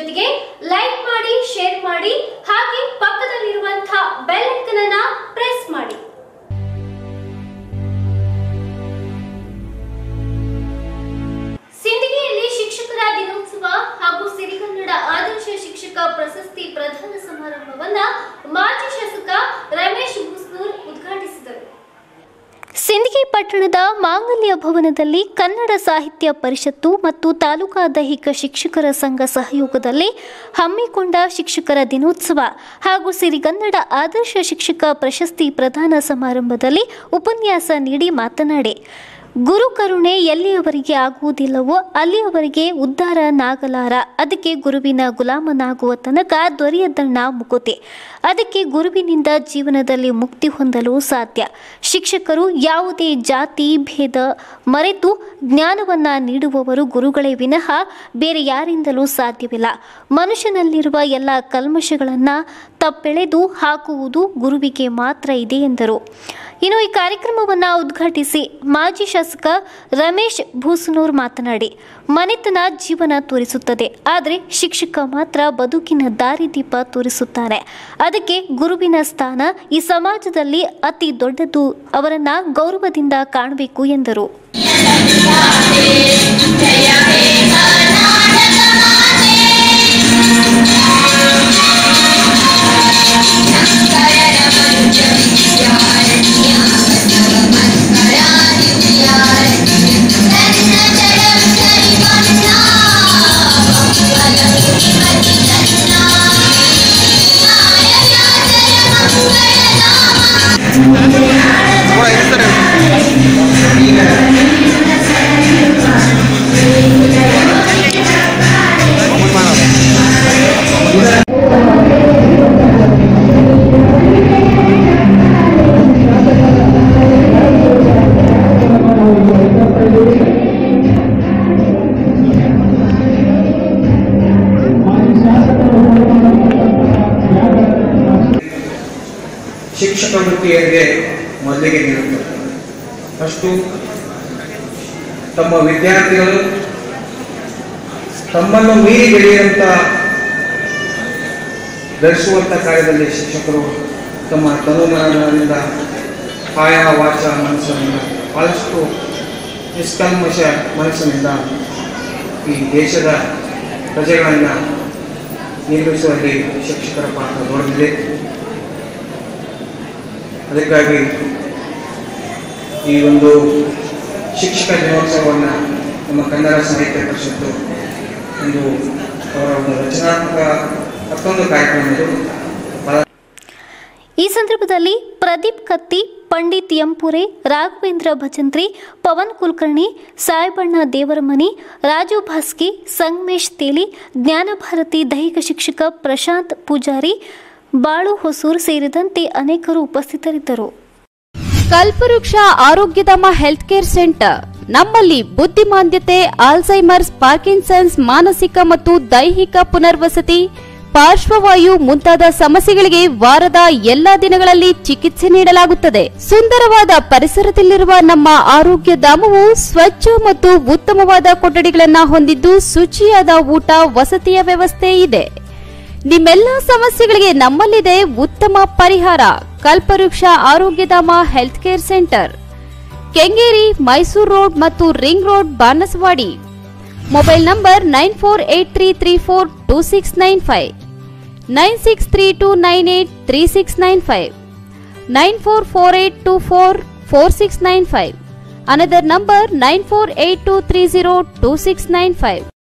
ಜೊತೆಗೆ ಲೈಕ್ ಮಾಡಿ, ಶೇರ್ ಮಾಡಿ, ಹಾಗೆ ಪಕ್ಕದಲ್ಲಿರುವಂತಹ ಬೆಲ್ ಐಕಾನ್ ಅನ್ನು ಪ್ರೆಸ್ ಮಾಡಿ. ಸಿಂದಗಿಯಲ್ಲಿ ಶಿಕ್ಷಕರ ದಿನೋತ್ಸವ ಹಾಗೂ ಸಿರಿಗನ್ನಡ ಆದರ್ಶ ಶಿಕ್ಷಕ ಪ್ರಶಸ್ತಿ ಪ್ರದಾನ ಸಮಾರಂಭವನ್ನು ಮಾಜಿ ಶಾಸಕ ರಮೇಶ್ ಭೂಸ್ನೂರ್ ಉದ್ಘಾಟಿಸಿದರು. ಸಿಂದಗಿ ಪಟ್ಟಣದ ಮಾಂಗಲ್ಯ ಭವನದಲ್ಲಿ ಕನ್ನಡ ಸಾಹಿತ್ಯ ಪರಿಷತ್ತು ಮತ್ತು ತಾಲೂಕಾ ದೈಹಿಕ ಶಿಕ್ಷಕರ ಸಂಘ ಸಹಯೋಗದಲ್ಲಿ ಹಮ್ಮಿಕೊಂಡ ಶಿಕ್ಷಕರ ದಿನೋತ್ಸವ ಹಾಗೂ ಸಿರಿಗನ್ನಡ ಆದರ್ಶ ಶಿಕ್ಷಕ ಪ್ರಶಸ್ತಿ ಪ್ರದಾನ ಸಮಾರಂಭದಲ್ಲಿ ಉಪನ್ಯಾಸ ನೀಡಿ ಮಾತನಾಡಿ, ಗುರು ಕರುಣೆ ಎಲ್ಲಿಯವರೆಗೆ ಆಗುವುದಿಲ್ಲವೋ ಅಲ್ಲಿಯವರೆಗೆ ಉದ್ಧಾರನಾಗಲಾರ. ಅದಕ್ಕೆ ಗುರುವಿನ ಗುಲಾಮನಾಗುವ ತನಕ ದೊರೆಯದಣ್ಣ ಮುಕುತಿ. ಅದಕ್ಕೆ ಗುರುವಿನಿಂದ ಜೀವನದಲ್ಲಿ ಮುಕ್ತಿ ಹೊಂದಲು ಸಾಧ್ಯ. ಶಿಕ್ಷಕರು ಯಾವುದೇ ಜಾತಿ ಭೇದ ಮರೆತು ಜ್ಞಾನವನ್ನು ನೀಡುವವರು ಗುರುಗಳೇ ವಿನಃ ಬೇರೆ ಯಾರಿಂದಲೂ ಸಾಧ್ಯವಿಲ್ಲ. ಮನುಷ್ಯನಲ್ಲಿರುವ ಎಲ್ಲ ಕಲ್ಮಶಗಳನ್ನು ತಪ್ಪೆಳೆದು ಹಾಕುವುದು ಗುರುವಿಗೆ ಮಾತ್ರ ಇದೆ ಎಂದರು. ಇನ್ನು ಈ ಕಾರ್ಯಕ್ರಮವನ್ನು ಉದ್ಘಾಟಿಸಿ ಮಾಜಿ ಶಾಸಕ ರಮೇಶ್ ಭೂಸ್ನೂರ್ ಮಾತನಾಡಿ, ಮನೆತನ ಜೀವನ ತೋರಿಸುತ್ತದೆ, ಆದರೆ ಶಿಕ್ಷಕ ಮಾತ್ರ ಬದುಕಿನ ದಾರಿದೀಪ ತೋರಿಸುತ್ತಾನೆ. ಅದಕ್ಕೆ ಗುರುವಿನ ಸ್ಥಾನ ಈ ಸಮಾಜದಲ್ಲಿ ಅತಿ ದೊಡ್ಡದು. ಅವರನ್ನ ಗೌರವದಿಂದ ಕಾಣಬೇಕು ಎಂದರು. ಶಿಕ್ಷಕ ವೃತ್ತಿಯರಿಗೆ ಮೊದಲಿಗೆ ನೀಡುತ್ತಾರೆ. ಅಷ್ಟು ತಮ್ಮ ವಿದ್ಯಾರ್ಥಿಗಳು ತಮ್ಮನ್ನು ಮೀರಿ ಬೆಳೆಯುವಂತ ಧರಿಸುವಂತ ಕಾರ್ಯದಲ್ಲಿ ಶಿಕ್ಷಕರು ತಮ್ಮ ತನುಮನದಿಂದ ಕಾಯ ವಾಚ ಮನಸ್ಸಿನಿಂದ ಬಹಳಷ್ಟು ನಿಷ್ಕಲ್ಮಶ ಮನಸ್ಸಿನಿಂದ ಈ ದೇಶದ ಪ್ರಜೆಗಳನ್ನು ನಿರ್ಮಿಸುವಲ್ಲಿ ಶಿಕ್ಷಕರ ಪಾತ್ರ ದೊಡ್ಡದಿದೆ. ಅದಕ್ಕಾಗಿ ಈ ಒಂದು ಶಿಕ್ಷಕ ದಿನೋತ್ಸವವನ್ನು ನಮ್ಮ ಕನ್ನಡ ಸಾಹಿತ್ಯ ಪರಿಷತ್ತು ಒಂದು ಅವರ ಒಂದು ರಚನಾತ್ಮಕ ಮತ್ತೊಂದು ಕಾರ್ಯಕ್ರಮ. ಈ ಸಂದರ್ಭದಲ್ಲಿ ಪ್ರದೀಪ್ ಕತ್ತಿ, ಪಂಡಿತ್ ಎಂಪುರೆ, ರಾಘವೇಂದ್ರ ಭಜಂತ್ರಿ, ಪವನ್ ಕುಲಕರ್ಣಿ, ಸಾಯಿಬಣ್ಣ ದೇವರಮನಿ, ರಾಜು ಭಾಸ್ಕಿ, ಸಂಗಮೇಶ್ ತೇಲಿ, ಜ್ಞಾನಭಾರತಿ ದೈಹಿಕ ಶಿಕ್ಷಕ ಪ್ರಶಾಂತ್ ಪೂಜಾರಿ, ಬಾಳು ಹೊಸೂರು ಸೇರಿದಂತೆ ಅನೇಕರು ಉಪಸ್ಥಿತರಿದ್ದರು. ಕಲ್ಪವೃಕ್ಷ ಆರೋಗ್ಯಧಾಮ ಹೆಲ್ತ್ ಕೇರ್ ಸೆಂಟರ್ ನಮ್ಮಲ್ಲಿ ಬುದ್ಧಿಮಾಂದ್ಯತೆ, ಆಲ್ಝೈಮರ್ಸ್, ಪಾರ್ಕಿನ್ಸನ್ಸ್, ಮಾನಸಿಕ ಮತ್ತು ದೈಹಿಕ ಪುನರ್ವಸತಿ, ಪಾರ್ಶ್ವವಾಯು ಮುಂತಾದ ಸಮಸ್ಯೆಗಳಿಗೆ ವಾರದ ಎಲ್ಲಾ ದಿನಗಳಲ್ಲಿ ಚಿಕಿತ್ಸೆ ನೀಡಲಾಗುತ್ತದೆ. ಸುಂದರವಾದ ಪರಿಸರದಲ್ಲಿರುವ ನಮ್ಮ ಆರೋಗ್ಯ ಧಾಮವು ಸ್ವಚ್ಛ ಮತ್ತು ಉತ್ತಮವಾದ ಕೊಠಡಿಗಳನ್ನು ಹೊಂದಿದ್ದು ಶುಚಿಯಾದ ಊಟ ವಸತಿಯ ವ್ಯವಸ್ಥೆ ಇದೆ. ನಿಮ್ಮೆಲ್ಲ ಸಮಸ್ಯೆಗಳಿಗೆ ನಮ್ಮಲ್ಲಿದೆ ಉತ್ತಮ ಪರಿಹಾರ. Kalpavriksha Arogyadhama health care centre, Kengeri, Mysuru road ಮತ್ತು ring road, Banaswadi. Mobile number 9483342695, 9632983695, 9448244695. Another number 9482302695.